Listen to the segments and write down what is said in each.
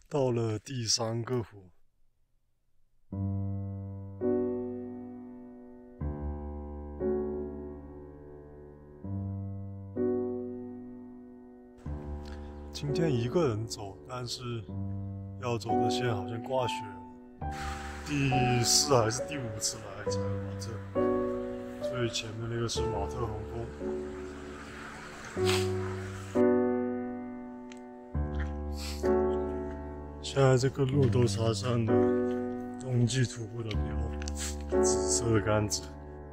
到了第3个湖，今天一个人走，但是要走的线好像挂雪了。第4还是第5次来采马特，最前面那个是马特洪峰。现在这个路都插上了冬季徒步的标，紫色的杆子。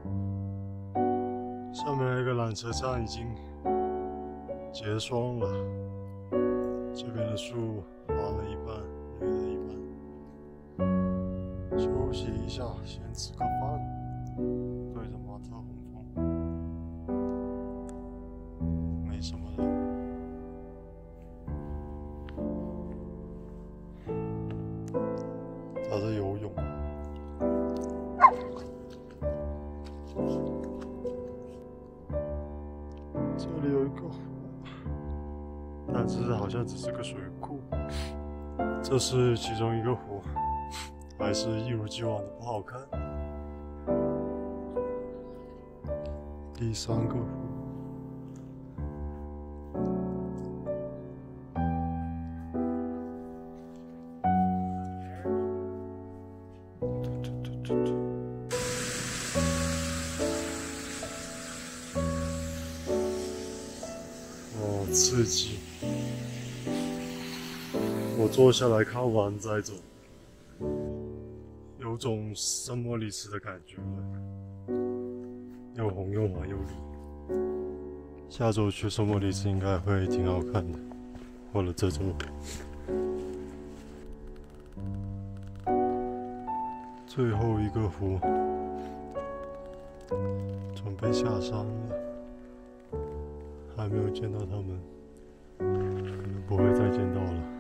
上面那个缆车站已经结霜了，这边的树黄了一半，绿了一半。休息一下，先吃个饭，对着马特洪峰，没什么人。他在游泳。这里有一个湖，但是好像只是个水库。这是其中一个湖，还是一如既往的不好看。第3个湖。刺激！我坐下来看完再走，有种圣莫里斯的感觉了，又红又黄又绿。下周去圣莫里斯应该会挺好看的，或者这周。最后一个湖，准备下山了。还没有见到他们，可能不会再见到了。